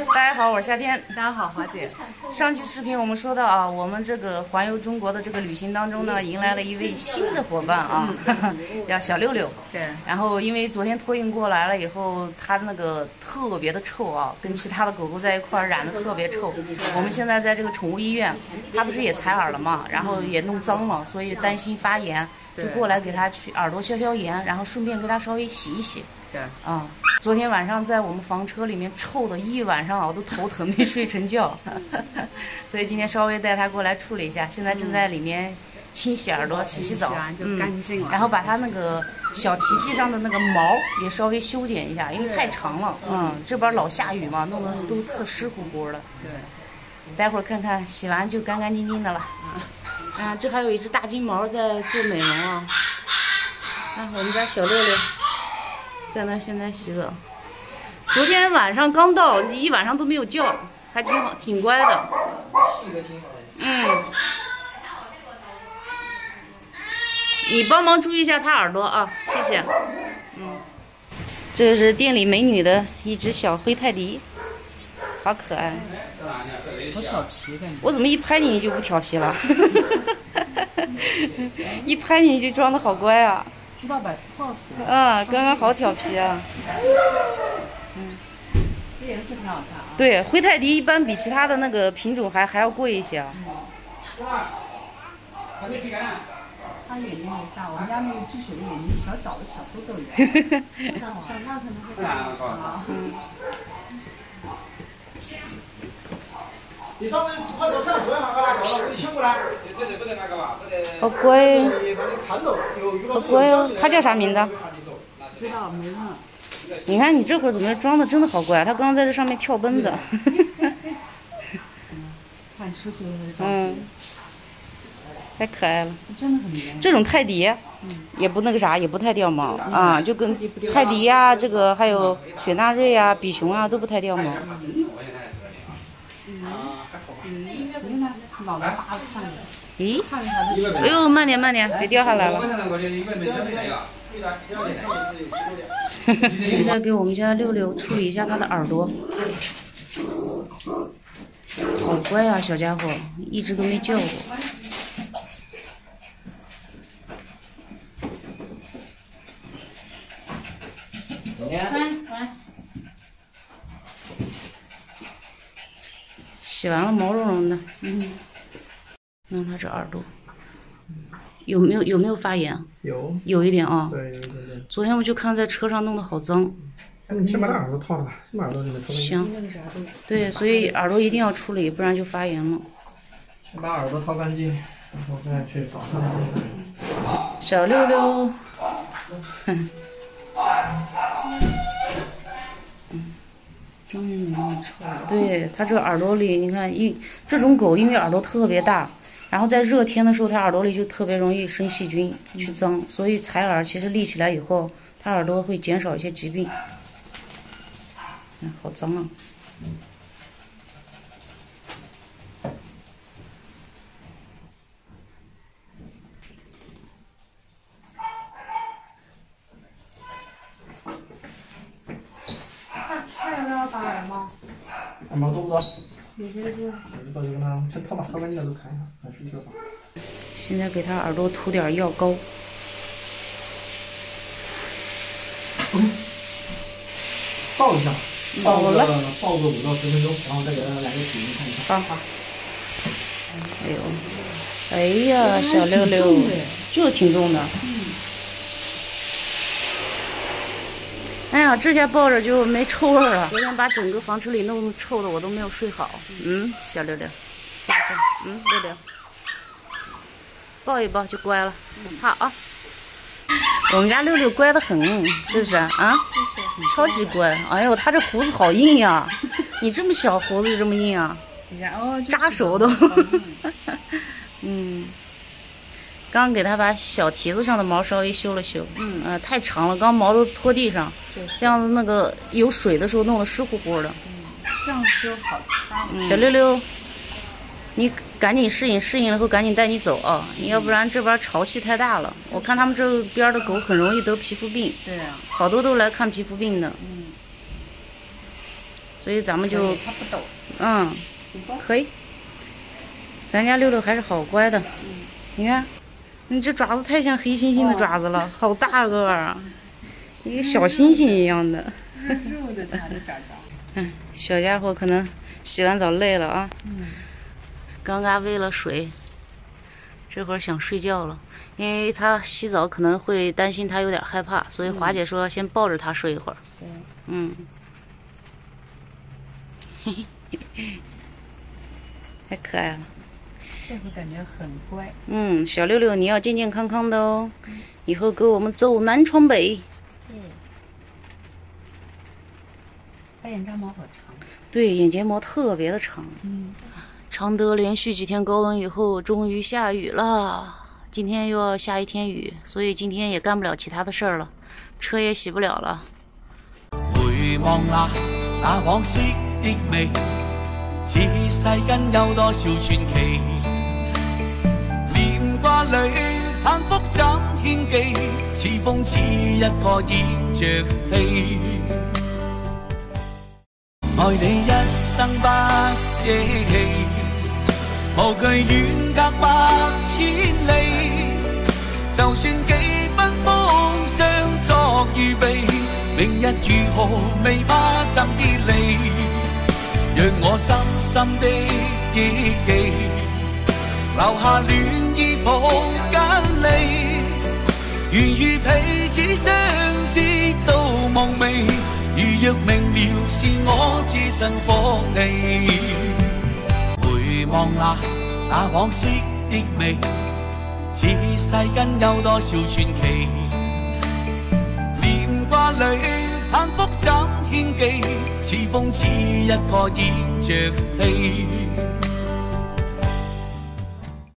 大家好，我是夏天。 大家好，华姐。 上期视频我们说到啊，我们这个环游中国的这个旅行当中呢，迎来了一位新的伙伴啊，叫小六六。 对。 然后因为昨天托运过来了以后，它那个特别的臭啊，跟其他的狗狗在一块儿染的特别臭。我们现在在这个宠物医院，它不是也采耳了嘛，然后也弄脏了，所以担心发炎，就过来给它去耳朵消消炎，然后顺便给它稍微洗一洗。 对。 啊。昨天晚上在我们房车里面臭的一晚上啊，我都头疼没睡成觉，所以今天稍微带它过来处理一下，现在正在里面清洗耳朵、洗澡， 就干净了。 然后把它那个小蹄蹄上的那个毛也稍微修剪一下，因为太长了，这边老下雨嘛，弄得都特湿乎乎的。 对， 待会儿看看洗完就干干净净的了。这还有一只大金毛在做美容啊。我们家小六六。在那现在洗澡，昨天晚上刚到，一晚上都没有叫，还挺好，挺乖的。你帮忙注意一下他耳朵啊，谢谢。这是店里美女的一只小灰泰迪，好可爱。 好调皮感觉。 我怎么一拍你就不调皮了？一拍你就装的好乖啊。 知道摆 pose。 刚刚好调皮啊。 这颜色挺好看啊。 对，灰泰迪一般比其他的那个品种还要贵一些啊。 它眼睛没大，我们家那个智雪的眼睛小小的，小豆豆眼。长大可能会大。 你稍微快到上坐一下，把那个给你抢过来。 好乖哦，好乖哦。他叫啥名字？ 知道没问。 你看你这会儿怎么装的真的好乖，他刚刚在这上面跳奔子。 看出息的照片。 太可爱了。 真的很黏。 这种泰迪也不那个啥，也不太掉毛啊，就跟泰迪呀，这个还有雪纳瑞呀、比熊啊都不太掉毛。 老了扒看着。 咦？哎呦，慢点慢点，别掉下来了。现在给我们家六六处理一下他的耳朵。好乖啊，小家伙，一直都没叫过。洗完了毛茸茸的，看他这耳朵，有没有发炎？有一点啊。 对。 昨天我就看在车上弄得好脏。 你先把那耳朵掏了吧，先把耳朵给它掏。 行。对，所以耳朵一定要处理，不然就发炎了。 先把耳朵掏干净，然后再去找它。 小六六。终于没那么臭了。对，它这耳朵里，你看，这种狗因为耳朵特别大，然后在热天的时候，它耳朵里就特别容易生细菌去脏，所以采耳其实立起来以后，它耳朵会减少一些疾病。好脏啊！ 耳毛多不多？ 有些是。 到就跟他先掏吧，掏干净了都看一下，还是这吧。 现在给他耳朵涂点药膏。 抱一下，抱个5到10分钟，然后再给他来个体温看一下。 好。哎呀，小六六，就是挺重的。哎呀，这下抱着就没臭味了。昨天把整个房车里弄臭的，我都没有睡好。小六六，是不是？六六，抱一抱就乖了。好啊。我们家六六乖得很，是不是啊？超级乖。哎呦，他这胡子好硬呀！你这么小胡子就这么硬啊？扎手都。刚给他把小蹄子上的毛稍微修了修。太长了，刚毛都拖地上，这样子那个有水的时候弄得湿乎乎的。 这样子就好擦。 小六六，你赶紧适应了后赶紧带你走啊！你要不然这边潮气太大了。我看他们这边的狗很容易得皮肤病。 对啊。 好多都来看皮肤病的。 所以咱们就它不抖。 可以。咱家六六还是好乖的，你看，你这爪子太像黑猩猩的爪子了，好大个啊，一个小猩猩一样的。 肉的它的爪爪。 小家伙可能洗完澡累了啊。刚刚喂了水，这会儿想睡觉了，因为他洗澡可能会担心他有点害怕，所以华姐说先抱着他睡一会儿。嘿嘿，太可爱了。 这会感觉很乖。 小六六你要健健康康的哦，以后跟我们走南闯北。 它眼睫毛好长。 对，眼睫毛特别的长。常德连续几天高温以后，终于下雨了。今天又要下一天雨，所以今天也干不了其他的事儿了，车也洗不了了。 回望那往昔的美，似世間有多少傳奇，念掛裏幸福怎獻技，似風似一個煙着飛，愛你一生不捨棄，無懼遠隔百千里，就算幾分風霜作預備，明日如何未怕怎別離，讓我深深的憶記，留下戀意抱緊你，願與彼此相思到夢寐，如若明了是我置身火地，回望那往昔的美，似世間有多少傳奇，念掛裏幸福怎獻技，似風似一個煙着飛。